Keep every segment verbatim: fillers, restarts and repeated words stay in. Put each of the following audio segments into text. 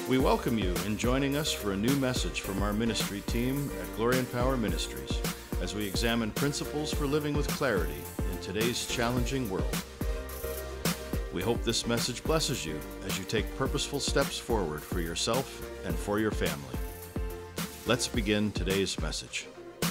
We welcome you in joining us for a new message from our ministry team at Glory and Power Ministries as we examine principles for living with clarity in today's challenging world. We hope this message blesses you as you take purposeful steps forward for yourself and for your family. Let's begin today's message.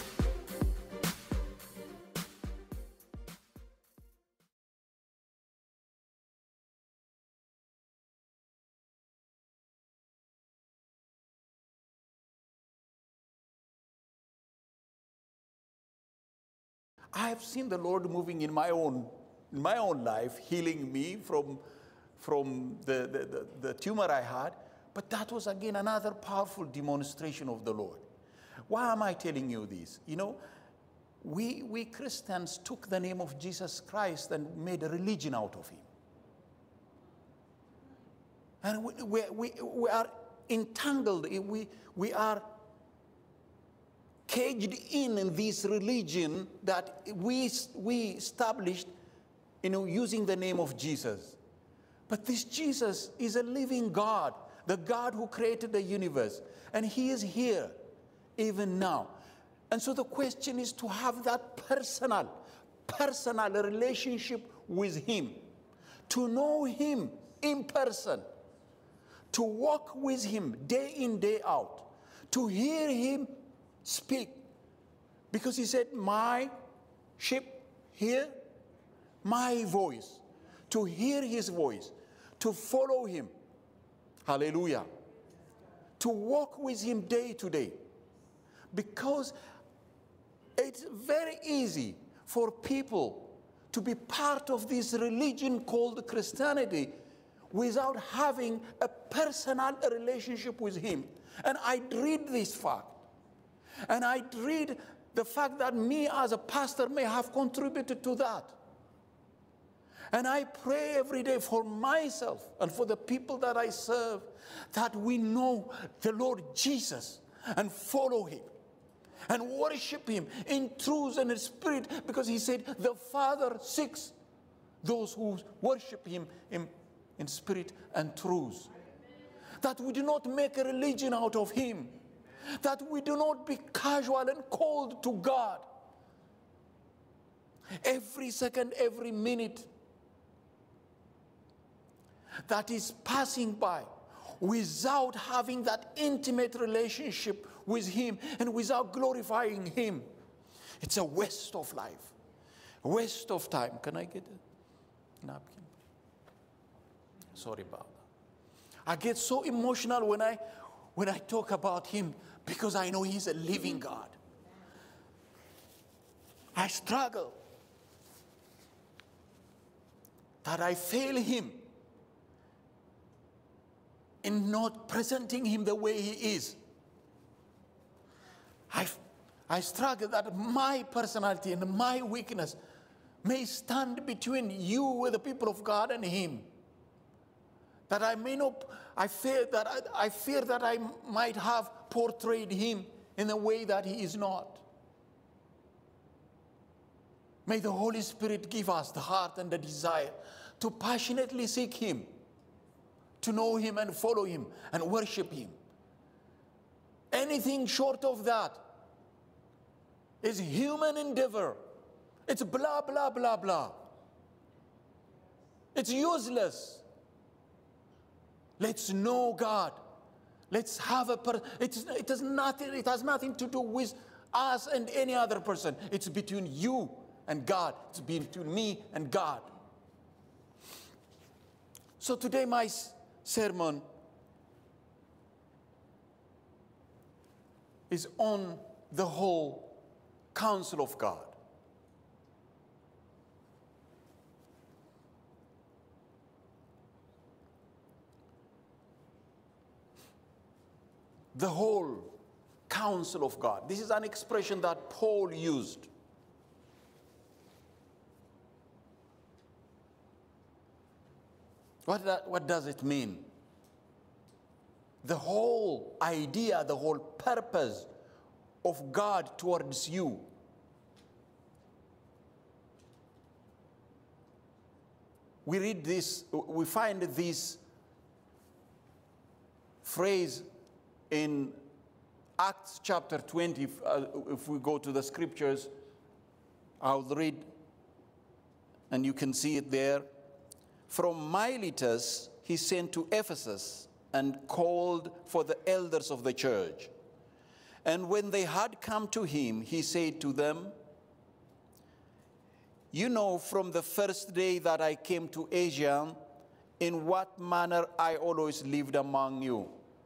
I have seen the Lord moving in my own, in my own life, healing me from, from the, the, the, the tumor I had. But that was, again, another powerful demonstration of the Lord. Why am I telling you this? You know, we, we Christians took the name of Jesus Christ and made a religion out of him. And we, we, we, we are entangled, we, we are caged in, in this religion that we, we established, you know, using the name of Jesus. But this Jesus is a living God, the God who created the universe. And he is here, even now. And so the question is to have that personal, personal relationship with him. To know him in person. To walk with him day in, day out. To hear him speak, because he said, my sheep hear my voice. To hear his voice, to follow him. Hallelujah. To walk with him day to day. Because it's very easy for people to be part of this religion called Christianity without having a personal relationship with him. And I read this fact. And I read the fact that me as a pastor may have contributed to that. And I pray every day for myself and for the people that I serve that we know the Lord Jesus and follow him and worship him in truth and in spirit, because he said the Father seeks those who worship him in, in spirit and truth. That we do not make a religion out of him. That we do not be casual and cold to God. Every second, every minute that is passing by without having that intimate relationship with him and without glorifying him, it's a waste of life, a waste of time. Can I get a napkin? Sorry about that. I get so emotional when I when I talk about him, because I know he's a living God. I struggle that I fail him in not presenting him the way he is. I, I struggle that my personality and my weakness may stand between you, the people of God, and him. That I may not, I fear that I, I fear that I might have portrayed him in a way that he is not. May the Holy Spirit give us the heart and the desire to passionately seek him, to know him and follow him and worship him. Anything short of that is human endeavor. It's blah, blah, blah, blah. It's useless. Let's know God. Let's have a person. It has nothing. It has nothing to do with us and any other person. It's between you and God. It's between me and God. So today my sermon is on the whole counsel of God. The whole counsel of God. This is an expression that Paul used. What, that, what does it mean? The whole idea, the whole purpose of God towards you. We read this, we find this phrase in Acts chapter twenty, if, uh, if we go to the scriptures, I'll read, and you can see it there. From Miletus, he sent to Ephesus and called for the elders of the church. And when they had come to him, he said to them, you know from the first day that I came to Asia, in what manner I always lived among you.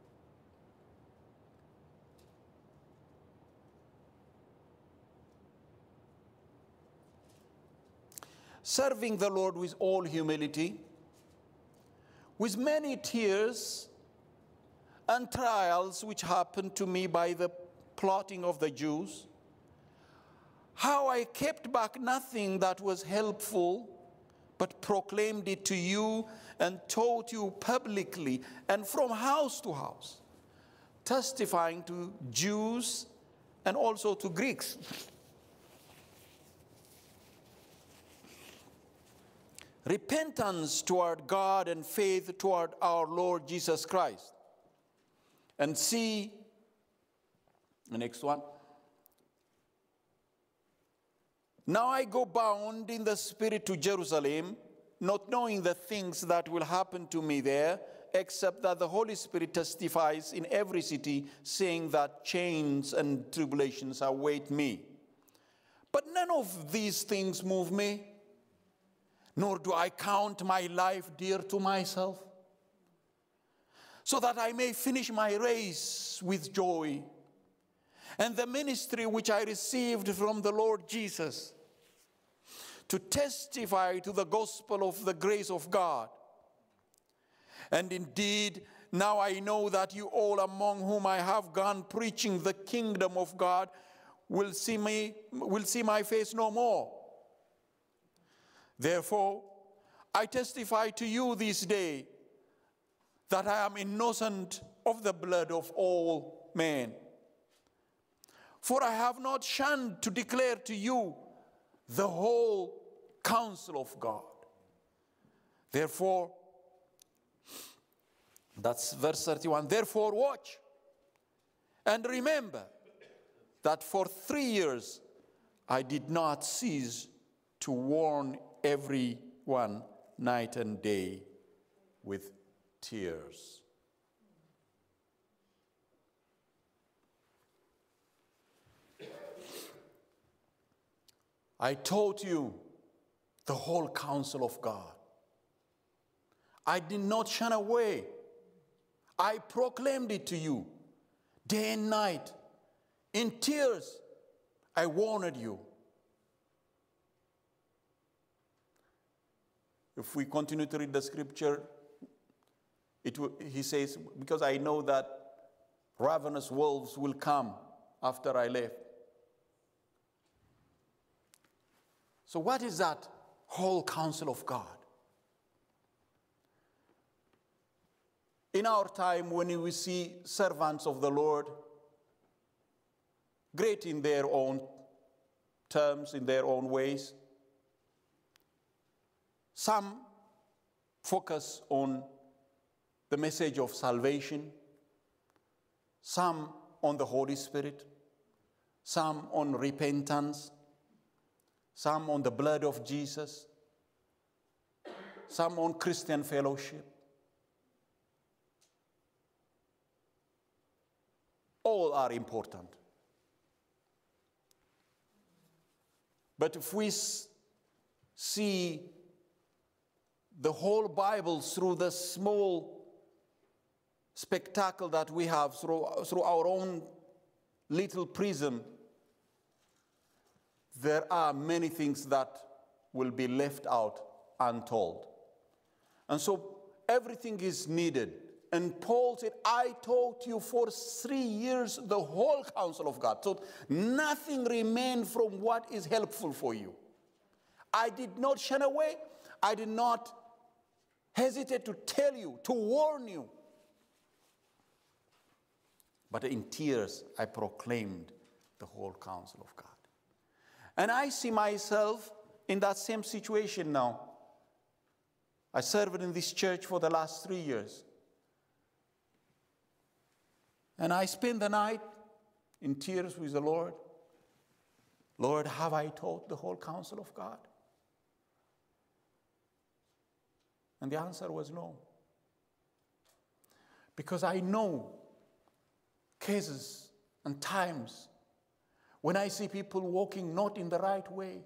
Serving the Lord with all humility, with many tears and trials which happened to me by the plotting of the Jews, how I kept back nothing that was helpful, but proclaimed it to you and taught you publicly and from house to house, testifying to Jews and also to Greeks. Repentance toward God and faith toward our Lord Jesus Christ. And see, the next one. Now I go bound in the Spirit to Jerusalem, not knowing the things that will happen to me there, except that the Holy Spirit testifies in every city, saying that chains and tribulations await me. But none of these things move me, nor do I count my life dear to myself, so that I may finish my race with joy, and the ministry which I received from the Lord Jesus, to testify to the gospel of the grace of God. And indeed, now I know that you all among whom I have gone preaching the kingdom of God will see me, will see my face no more. Therefore, I testify to you this day that I am innocent of the blood of all men. For I have not shunned to declare to you the whole counsel of God. Therefore, that's verse thirty-one, therefore watch and remember that for three years I did not cease to warn everyone night and day with tears. I taught you the whole counsel of God. I did not shun away. I proclaimed it to you day and night. In tears, I warned you. If we continue to read the scripture, it will, he says, because I know that ravenous wolves will come after I left. So what is that whole counsel of God? In our time, when we see servants of the Lord, great in their own terms, in their own ways, some focus on the message of salvation, some on the Holy Spirit, some on repentance, some on the blood of Jesus, some on Christian fellowship. All are important. But if we see the whole Bible through the small spectacle that we have through, through our own little prism, there are many things that will be left out untold. And so everything is needed. And Paul said, I taught you for three years the whole counsel of God. So nothing remained from what is helpful for you. I did not shun away. I did not hesitate to tell you, to warn you. But in tears, I proclaimed the whole counsel of God. And I see myself in that same situation now. I served in this church for the last three years. And I spent the night in tears with the Lord. Lord, have I taught the whole counsel of God? And the answer was no. Because I know cases and times when I see people walking not in the right way,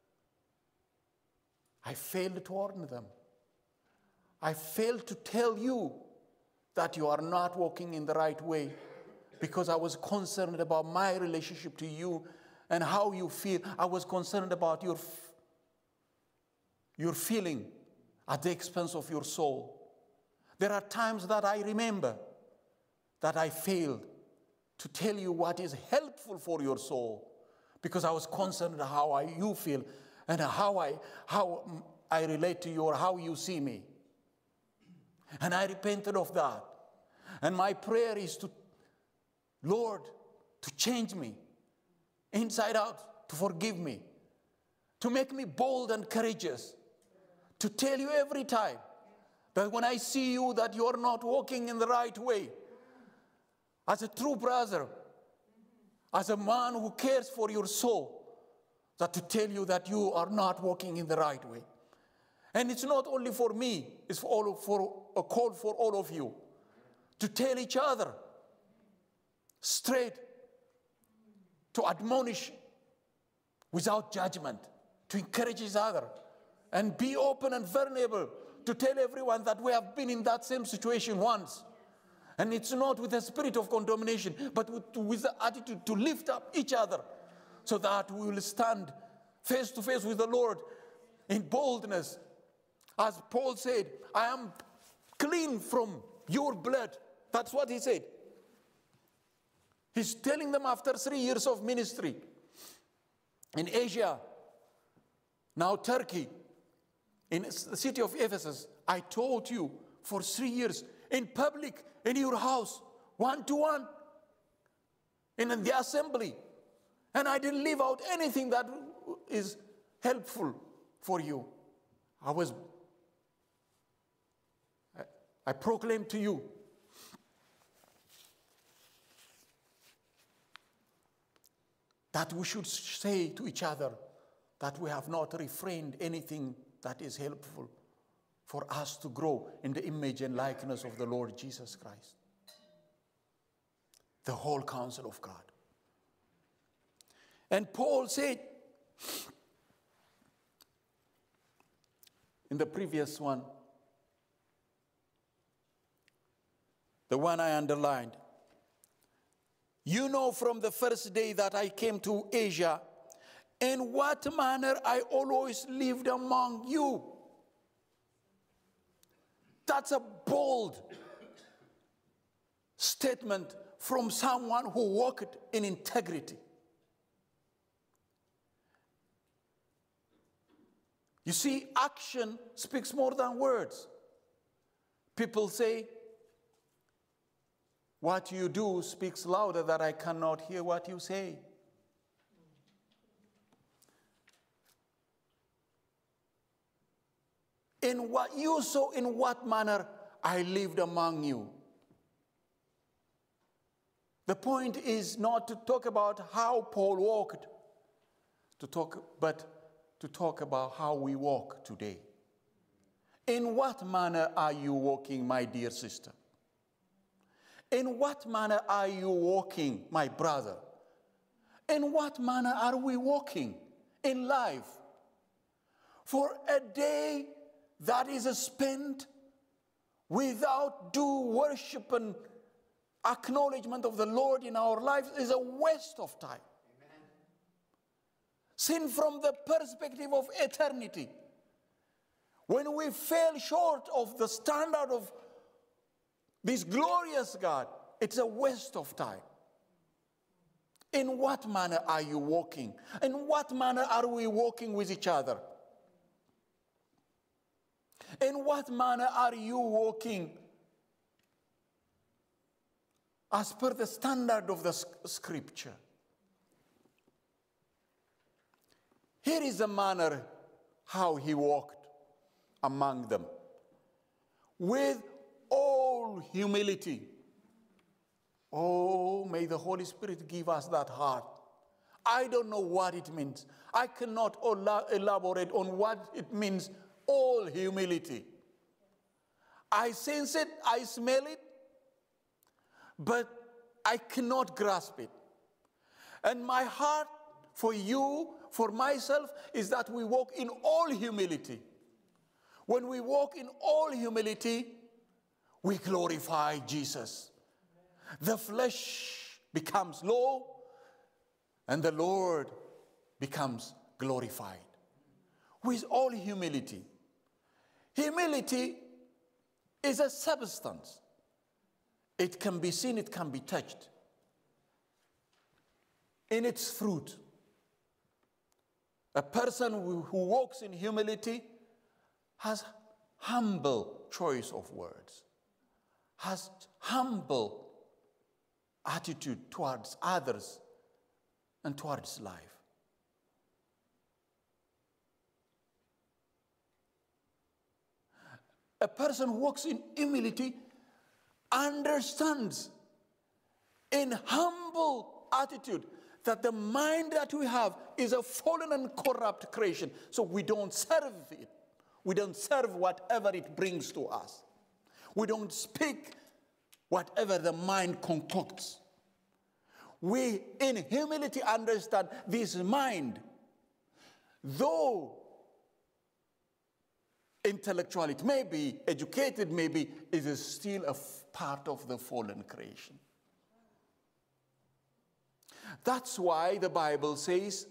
I failed to warn them. I failed to tell you that you are not walking in the right way because I was concerned about my relationship to you and how you feel. I was concerned about your, your feeling at the expense of your soul. There are times that I remember that I failed to tell you what is helpful for your soul because I was concerned how I, you feel and how I, how I relate to you or how you see me. And I repented of that. And my prayer is to, Lord, to change me inside out, to forgive me, to make me bold and courageous, to tell you every time that when I see you that you are not walking in the right way, as a true brother, as a man who cares for your soul, that to tell you that you are not walking in the right way. And it's not only for me, it's for, all, for a call for all of you to tell each other straight, to admonish without judgment, to encourage each other, and be open and vulnerable to tell everyone that we have been in that same situation once. And it's not with a spirit of condemnation, but with, with the attitude to lift up each other so that we will stand face to face with the Lord in boldness. As Paul said, I am clean from your blood. That's what he said. He's telling them after three years of ministry in Asia, now Turkey, in the city of Ephesus, I told you for three years in public, in your house, one to one, in the assembly. And I didn't leave out anything that is helpful for you. I was, I, I proclaimed to you that we should say to each other that we have not refrained anything that is helpful for us to grow in the image and likeness of the Lord Jesus Christ. The whole counsel of God. And Paul said in the previous one, the one I underlined, you know from the first day that I came to Asia, in what manner I always lived among you. That's a bold statement from someone who walked in integrity. You see, action speaks more than words. People say, what you do speaks louder that I cannot hear what you say. In what you saw, in what manner I lived among you. The point is not to talk about how Paul walked, to talk, but to talk about how we walk today. In what manner are you walking, my dear sister? In what manner are you walking, my brother? In what manner are we walking in life? For a day that is spent without due worship and acknowledgement of the Lord in our lives is a waste of time. Amen. Seen from the perspective of eternity, when we fell short of the standard of this glorious God, it's a waste of time. In what manner are you walking? In what manner are we walking with each other? In what manner are you walking as per the standard of the scripture? Here is the manner how he walked among them. With all humility, Oh, may the Holy Spirit give us that heart. I don't know what it means. I cannot elaborate on what it means, all humility. I sense it, I smell it, but I cannot grasp it. And my heart for you, for myself, is that we walk in all humility. When we walk in all humility, we glorify Jesus. The flesh becomes low, and the Lord becomes glorified. With all humility. Humility is a substance. It can be seen, it can be touched. In its fruit, a person who walks in humility has humble choice of words, has humble attitude towards others and towards life. A person who walks in humility understands in humble attitude that the mind that we have is a fallen and corrupt creation. So we don't serve it. We don't serve whatever it brings to us. We don't speak whatever the mind concocts. We, in humility, understand this mind, though intellectual it may be, educated maybe, it is still a part of the fallen creation. That's why the Bible says,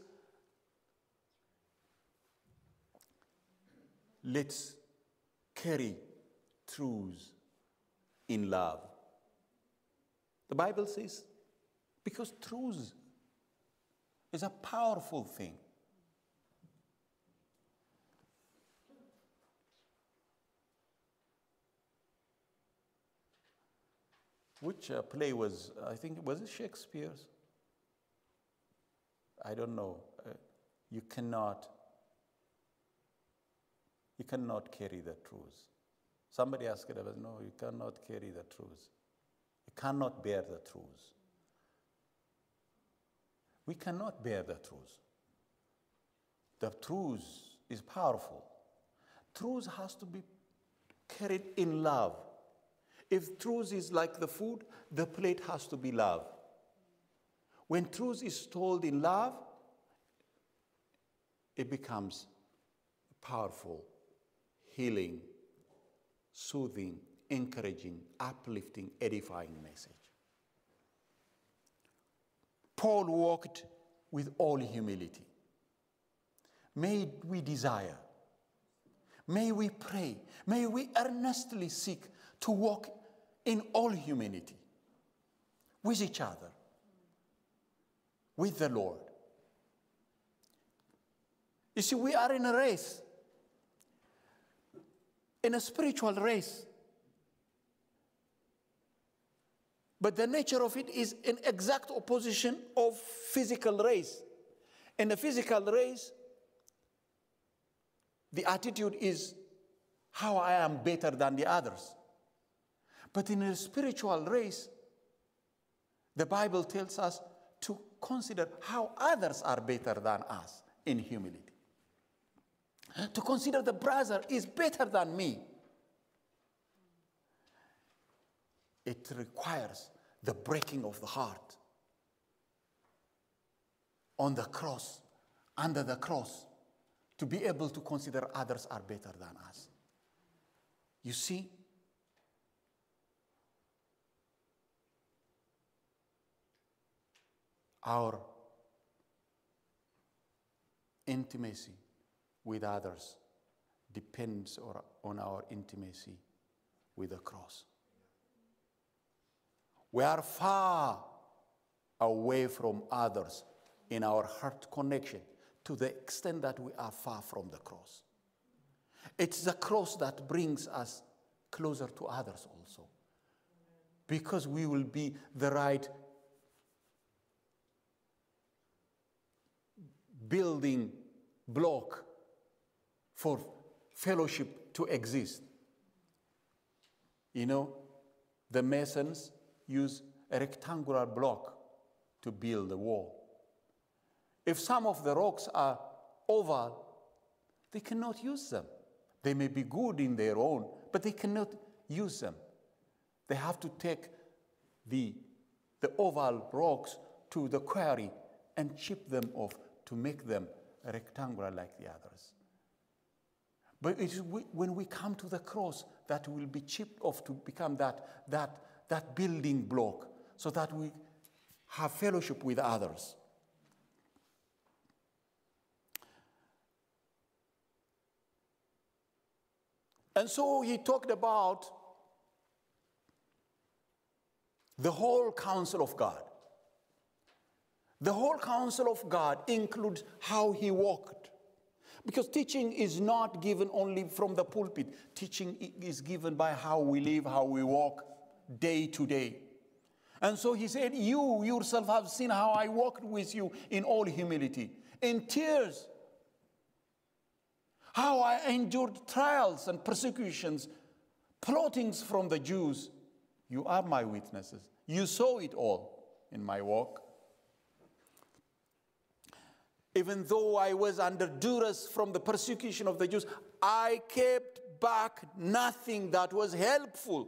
let's carry truths in love. The Bible says, because truth is a powerful thing. Which uh, play was, I think, was it Shakespeare's? I don't know. Uh, you cannot, you cannot carry the truth. Somebody asked it, no, you cannot carry the truth. You cannot bear the truth. We cannot bear the truth. The truth is powerful. Truth has to be carried in love. If truth is like the food, the plate has to be love. When truth is told in love, it becomes a powerful, healing, soothing, encouraging, uplifting, edifying message. Paul walked with all humility. May we desire, may we pray, may we earnestly seek to walk in all humility with each other, with the Lord. You see, we are in a race, in a spiritual race. But the nature of it is an exact opposition of physical race. In a physical race, the attitude is how I am better than the others. But in a spiritual race, the Bible tells us to consider how others are better than us in humility. To consider the brother is better than me. It requires the breaking of the heart on the cross, under the cross, to be able to consider others are better than us. You see, our intimacy with others depends on our intimacy with the cross. We are far away from others in our heart connection to the extent that we are far from the cross. It's the cross that brings us closer to others also, because we will be the right building block for fellowship to exist. You know, the Masons use a rectangular block to build a wall. If some of the rocks are oval, they cannot use them. They may be good in their own, but they cannot use them. They have to take the, the oval rocks to the quarry and chip them off to make them rectangular like the others. But it is when we come to the cross that will be chipped off to become that, that, that building block so that we have fellowship with others. And so he talked about the whole counsel of God. The whole counsel of God includes how he walked. Because teaching is not given only from the pulpit. Teaching is given by how we live, how we walk day to day. And so he said, you yourself have seen how I walked with you in all humility, in tears. How I endured trials and persecutions, plottings from the Jews. You are my witnesses. You saw it all in my walk. Even though I was under duress from the persecution of the Jews, I kept back nothing that was helpful.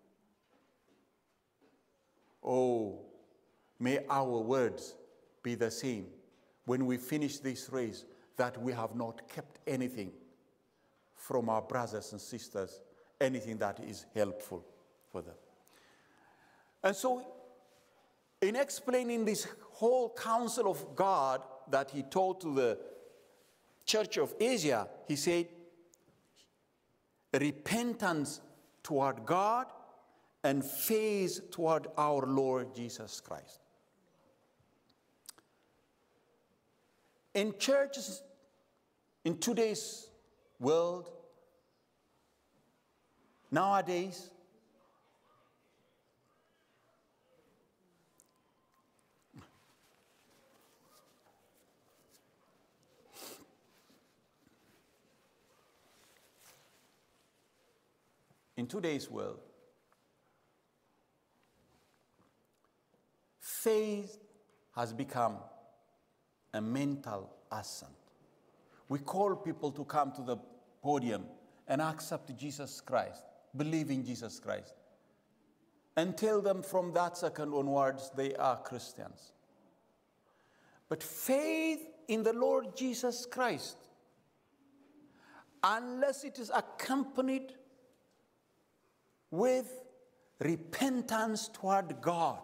Oh, may our words be the same when we finish this race, that we have not kept anything from our brothers and sisters, anything that is helpful for them. And so, in explaining this whole counsel of God that he taught to the church of Asia, he said, repentance toward God and faith toward our Lord Jesus Christ. In churches, in today's world, nowadays, in today's world, faith has become a mental assent. We call people to come to the podium and accept Jesus Christ, believe in Jesus Christ, and tell them from that second onwards they are Christians. But faith in the Lord Jesus Christ, unless it is accompanied with repentance toward God,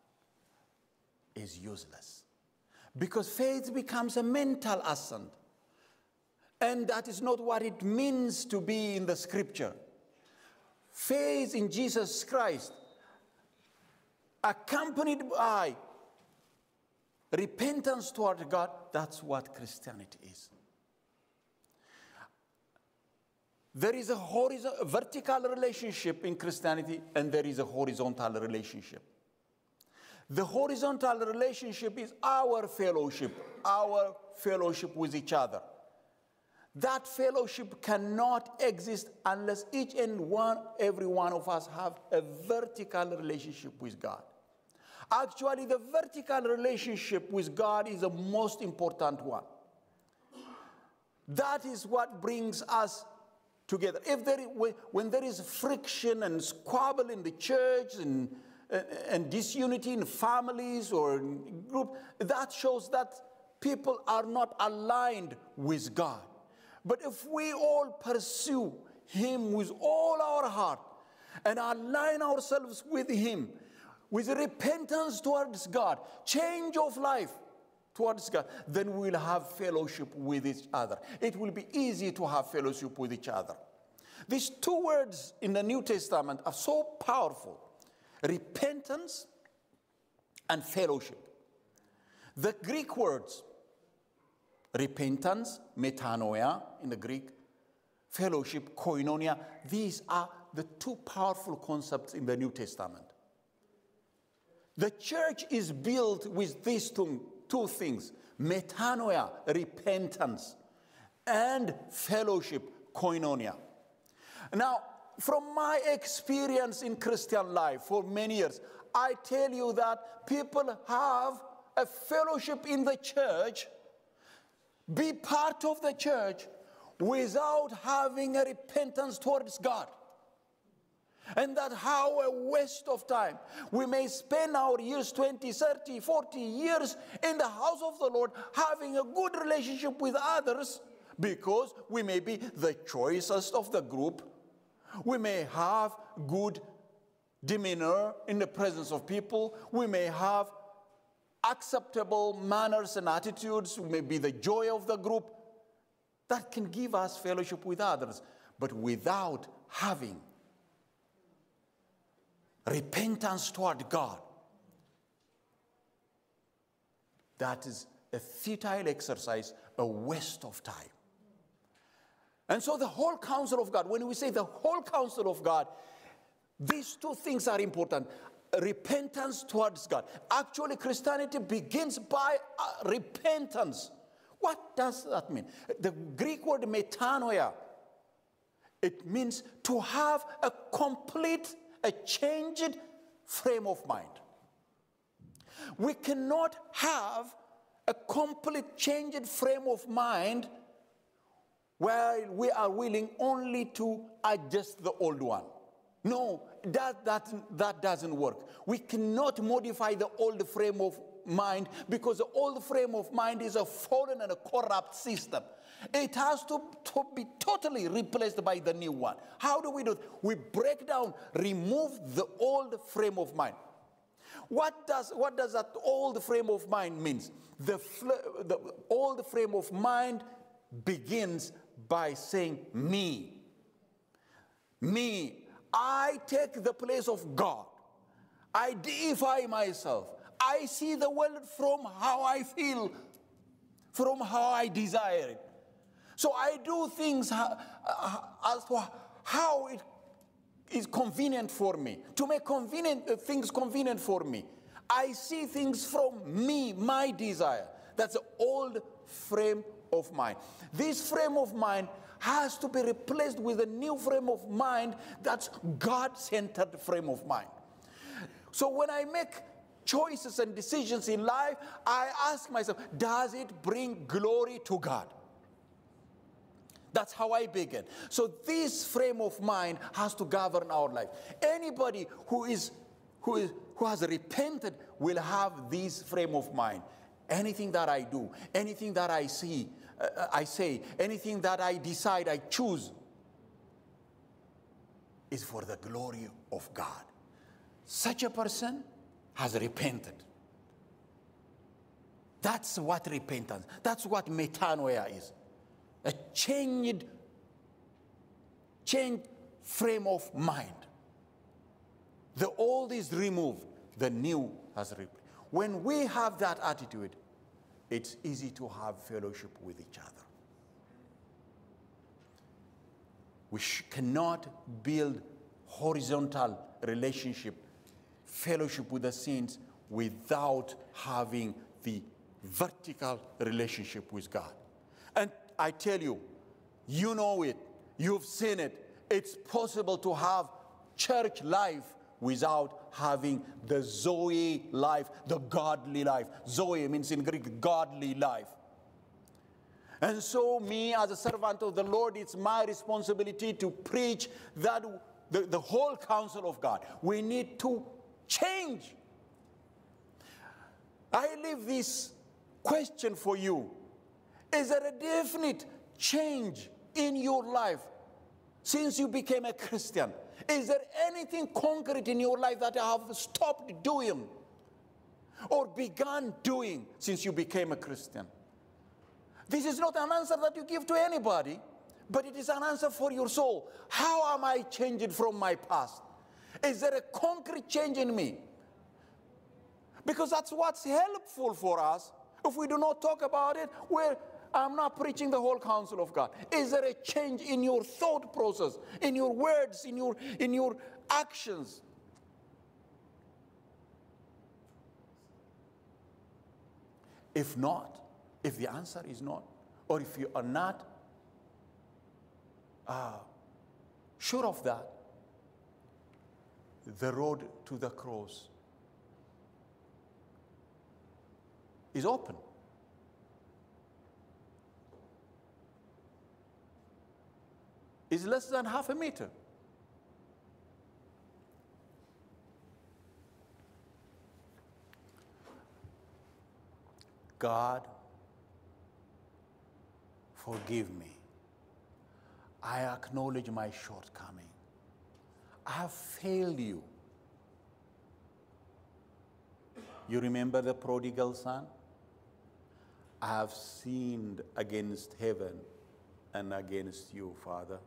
is useless. Because faith becomes a mental assent. And that is not what it means to be in the scripture. Faith in Jesus Christ, accompanied by repentance toward God, that's what Christianity is. There is a horizontal, vertical relationship in Christianity, and there is a horizontal relationship. The horizontal relationship is our fellowship, our fellowship with each other. That fellowship cannot exist unless each and one, every one of us have a vertical relationship with God. Actually, the vertical relationship with God is the most important one. That is what brings us together. If there, when there is friction and squabble in the church and, and disunity in families or in group, that shows that people are not aligned with God. But if we all pursue Him with all our heart and align ourselves with Him, with repentance towards God, change of life towards God, then we will have fellowship with each other. It will be easy to have fellowship with each other. These two words in the New Testament are so powerful: repentance and fellowship. The Greek words, repentance, metanoia in the Greek, fellowship, koinonia, these are the two powerful concepts in the New Testament. The church is built with these two, two things: metanoia, repentance, and fellowship, koinonia. Now, from my experience in Christian life for many years, I tell you that people have a fellowship in the church, be part of the church, without having a repentance towards God. And that how a waste of time. We may spend our years, twenty, thirty, forty years in the house of the Lord, having a good relationship with others, because we may be the choicest of the group. We may have good demeanor in the presence of people. We may have acceptable manners and attitudes. We may be the joy of the group. That can give us fellowship with others. But without having repentance toward God, that is a futile exercise, a waste of time. And so the whole counsel of God, when we say the whole counsel of God, these two things are important. Repentance towards God. Actually, Christianity begins by uh, repentance. What does that mean? The Greek word metanoia, it means to have a complete, a changed frame of mind. We cannot have a complete changed frame of mind while we are willing only to adjust the old one. No, that, that, that doesn't work. We cannot modify the old frame of mind, because the old frame of mind is a fallen and a corrupt system. It has to, to be totally replaced by the new one. How do we do it? We break down, remove the old frame of mind. What does, what does that old frame of mind mean? The, the old frame of mind begins by saying me. Me. I take the place of God. I deify myself. I see the world from how I feel, from how I desire it. So I do things as to how it is convenient for me, to make convenient uh, things convenient for me. I see things from me, my desire. That's the old frame of mind. This frame of mind has to be replaced with a new frame of mind that's God-centered frame of mind. So when I make choices and decisions in life, I ask myself, does it bring glory to God? That's how I begin. So this frame of mind has to govern our life. Anybody who is who is who has repented will have this frame of mind. Anything that I do, anything that I see, uh, I say, anything that I decide, I choose, is for the glory of God. Such a person has repented. That's what repentance, that's what metanoia is. A changed, changed frame of mind. The old is removed, the new has replaced. When we have that attitude, it's easy to have fellowship with each other. We cannot build horizontal relationship, fellowship with the saints, without having the vertical relationship with God. And I tell you, you know it, you've seen it. It's possible to have church life without having the Zoe life, the godly life. Zoe means in Greek, godly life. And so me as a servant of the Lord, it's my responsibility to preach that the, the whole counsel of God. We need to change. I leave this question for you. Is there a definite change in your life since you became a Christian? Is there anything concrete in your life that you have stopped doing or begun doing since you became a Christian? This is not an answer that you give to anybody, but it is an answer for your soul. How am I changing from my past? Is there a concrete change in me? Because that's what's helpful for us. If we do not talk about it, we're I'm not preaching the whole counsel of God. Is there a change in your thought process, in your words, in your, in your actions? If not, if the answer is not, or if you are not uh, sure of that, the road to the cross is open. It's less than half a meter. God, forgive me. I acknowledge my shortcoming. I have failed you. You remember the prodigal son? I have sinned against heaven and against you, Father.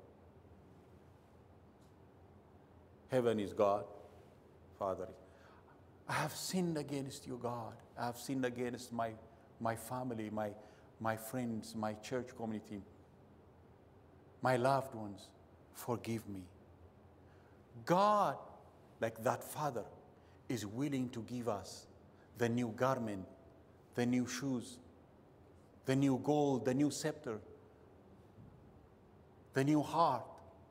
Heaven is God, Father. I have sinned against you, God. I have sinned against my, my family, my, my friends, my church community, my loved ones. Forgive me. God, like that Father, is willing to give us the new garment, the new shoes, the new gold, the new scepter, the new heart.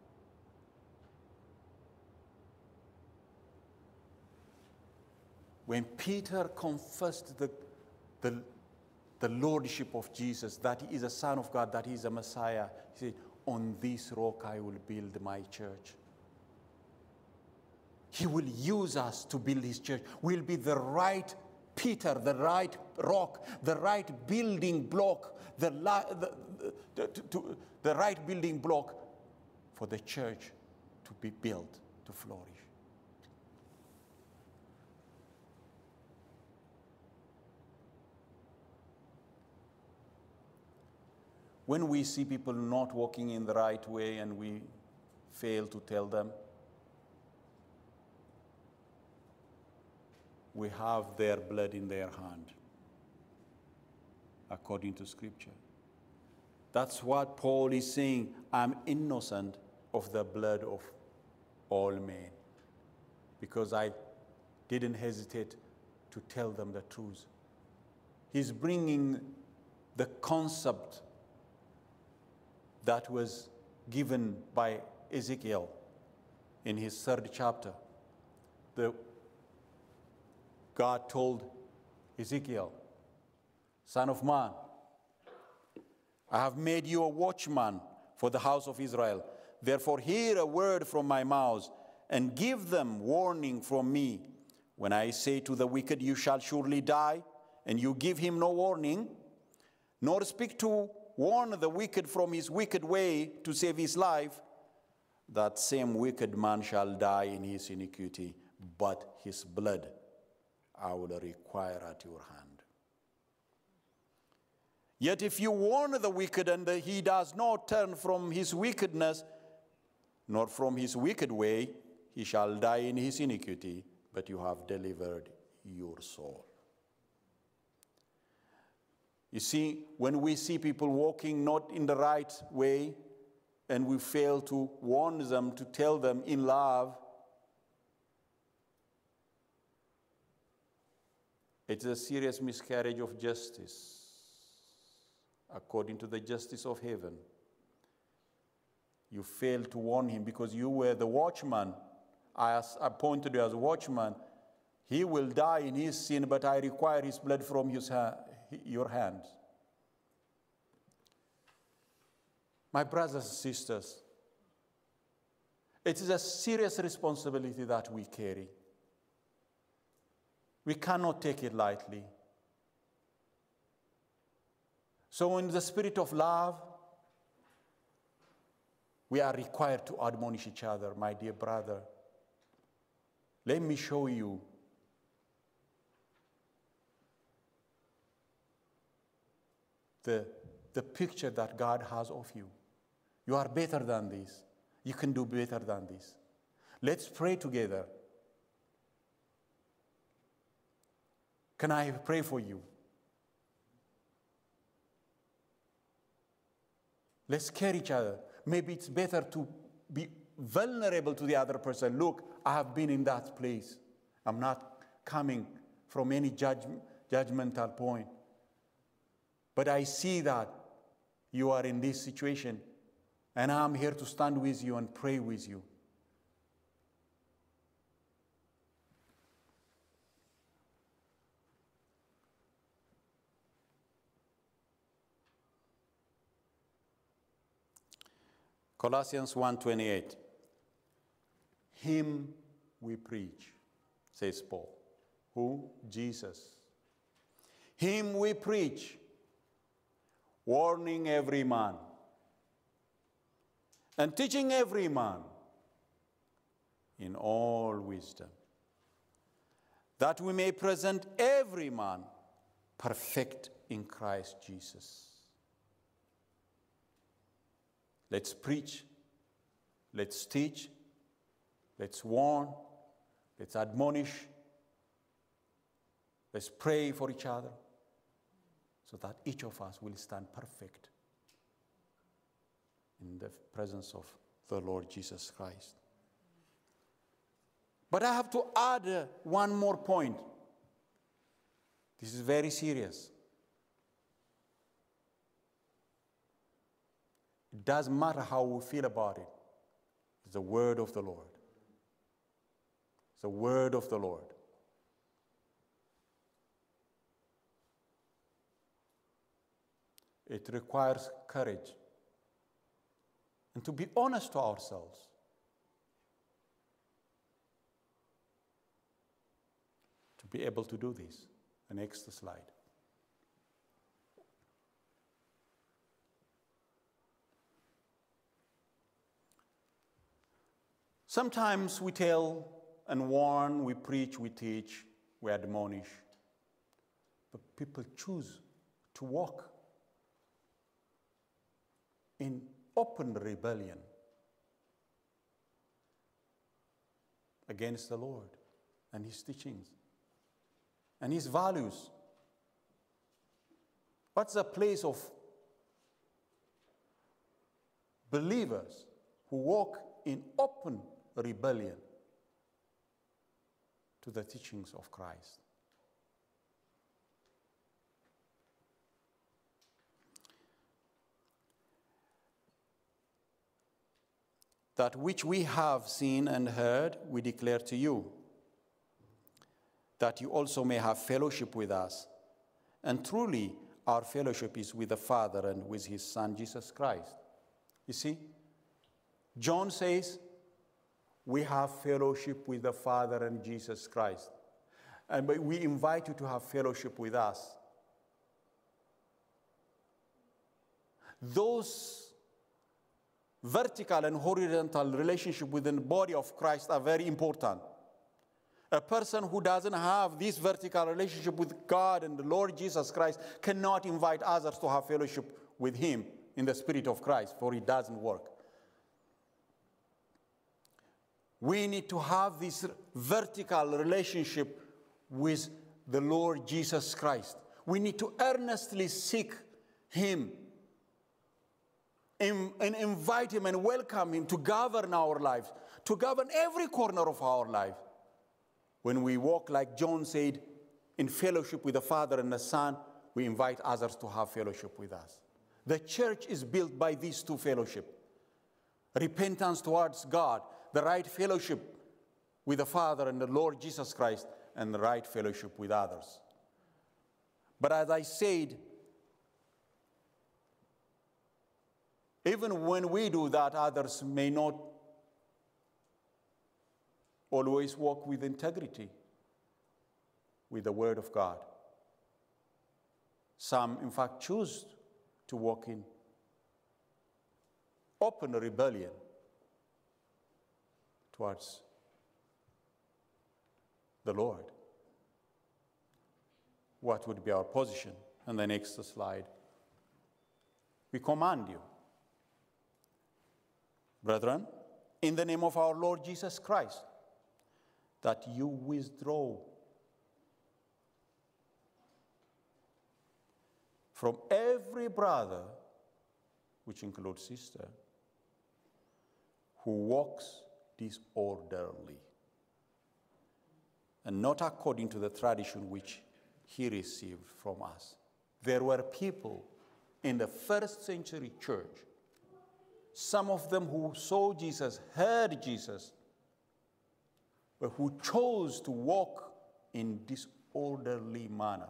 When Peter confessed the, the, the lordship of Jesus, that he is a Son of God, that he is a Messiah, he said, on this rock I will build my church. He will use us to build his church. We'll be the right Peter, the right rock, the right building block, the, the, the, to, to, the right building block for the church to be built, to flourish. When we see people not walking in the right way and we fail to tell them, we have their blood in their hand, according to Scripture. That's what Paul is saying. I'm innocent of the blood of all men, because I didn't hesitate to tell them the truth. He's bringing the concept that was given by Ezekiel in his third chapter. The, God told Ezekiel, Son of man, I have made you a watchman for the house of Israel. Therefore hear a word from my mouth and give them warning from me. When I say to the wicked, you shall surely die, and you give him no warning, nor speak to warn the wicked from his wicked way to save his life, that same wicked man shall die in his iniquity, but his blood I will require at your hand. Yet if you warn the wicked and he does not turn from his wickedness, nor from his wicked way, he shall die in his iniquity, but you have delivered your soul. You see, when we see people walking not in the right way, and we fail to warn them, to tell them in love, it's a serious miscarriage of justice, according to the justice of heaven. You failed to warn him because you were the watchman. I appointed you as watchman. He will die in his sin, but I require his blood from his ha- your hands. My brothers and sisters, it is a serious responsibility that we carry. We cannot take it lightly. So in the spirit of love, we are required to admonish each other. My dear brother, let me show you the, the picture that God has of you. You are better than this. You can do better than this. Let's pray together. Can I pray for you? Let's care each other. Maybe it's better to be vulnerable to the other person. Look, I have been in that place. I'm not coming from any judge, judgmental point. But I see that you are in this situation, and I'm here to stand with you and pray with you. Colossians one twenty-eight. Him we preach, says Paul. Who? Jesus. Him we preach, warning every man and teaching every man in all wisdom, that we may present every man perfect in Christ Jesus. Let's preach, let's teach, let's warn, let's admonish, let's pray for each other so that each of us will stand perfect in the presence of the Lord Jesus Christ. But I have to add uh, one more point. This is very serious. It doesn't matter how we feel about it. It's the word of the Lord. It's the word of the Lord. It requires courage and to be honest to ourselves. To be able to do this. The next slide. Sometimes we tell and warn, we preach, we teach, we admonish, but people choose to walk in open rebellion against the Lord and His teachings and His values. What's the place of believers who walk in open rebellion to the teachings of Christ? That which we have seen and heard, we declare to you, that you also may have fellowship with us. And truly, our fellowship is with the Father and with His Son, Jesus Christ. You see, John says, we have fellowship with the Father and Jesus Christ. And we invite you to have fellowship with us. Those vertical and horizontal relationships within the body of Christ are very important. A person who doesn't have this vertical relationship with God and the Lord Jesus Christ cannot invite others to have fellowship with Him in the Spirit of Christ, for it doesn't work. We need to have this vertical relationship with the Lord Jesus Christ. We need to earnestly seek Him and invite Him and welcome Him to govern our lives, to govern every corner of our life. When we walk, like John said, in fellowship with the Father and the Son, we invite others to have fellowship with us. The church is built by these two fellowships. Repentance towards God, the right fellowship with the Father and the Lord Jesus Christ, and the right fellowship with others. But as I said, even when we do that, others may not always walk with integrity with the Word of God. Some, in fact, choose to walk in open rebellion towards the Lord. What would be our position? And the next slide. We command you, brethren, in the name of our Lord Jesus Christ, that you withdraw from every brother, which includes sister, who walks disorderly and not according to the tradition which he received from us. There were people in the first century church, some of them who saw Jesus, heard Jesus, but who chose to walk in disorderly manner.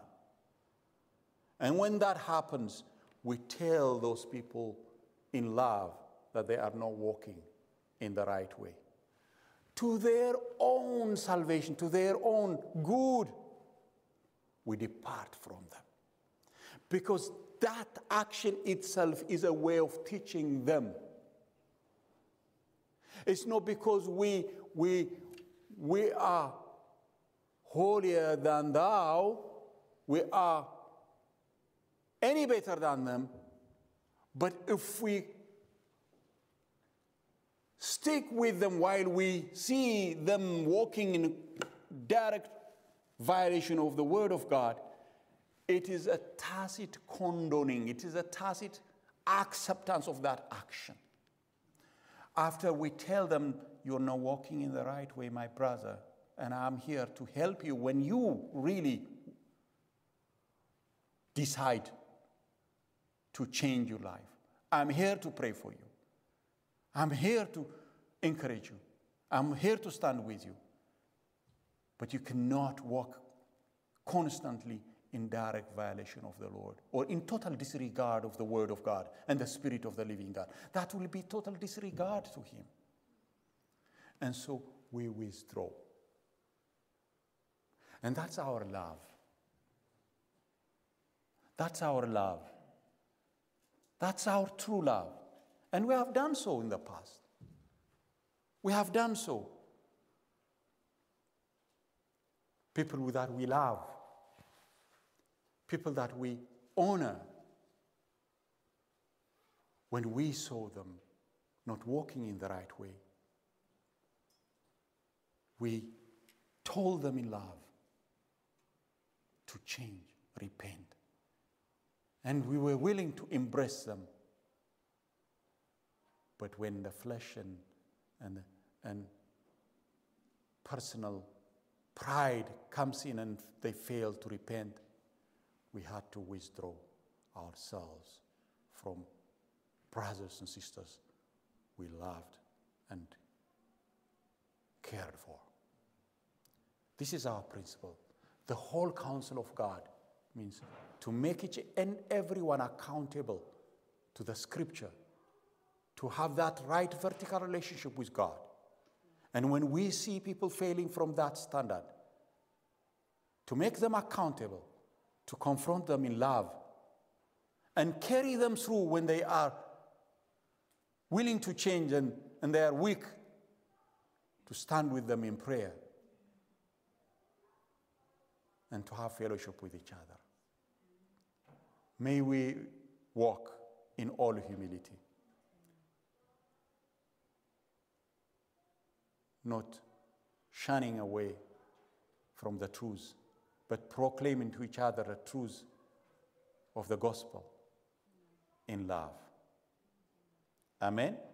And when that happens, we tell those people in love that they are not walking in the right way. To their own salvation, to their own good, we depart from them. Because that action itself is a way of teaching them. It's not because we, we, we are holier than thou, we are any better than them, but if we stick with them while we see them walking in direct violation of the Word of God, it is a tacit condoning, it is a tacit acceptance of that action. After we tell them, you're not walking in the right way, my brother, and I'm here to help you when you really decide to change your life. I'm here to pray for you. I'm here to encourage you. I'm here to stand with you. But you cannot walk constantly in direct violation of the Lord or in total disregard of the Word of God and the Spirit of the living God. That will be total disregard to Him. And so we withdraw. And that's our love. That's our love. That's our true love. And we have done so in the past. We have done so. People that we love. People that we honor. When we saw them not walking in the right way, we told them in love to change, repent. And we were willing to embrace them. But when the flesh and, and, and personal pride comes in and they fail to repent, we had to withdraw ourselves from brothers and sisters we loved and cared for. This is our principle. The whole counsel of God means to make each and everyone accountable to the Scripture, to have that right vertical relationship with God. And when we see people failing from that standard, to make them accountable, to confront them in love, and carry them through when they are willing to change and, and they are weak, to stand with them in prayer and to have fellowship with each other. May we walk in all humility, not shunning away from the truth, but proclaiming to each other the truth of the gospel in love. Amen.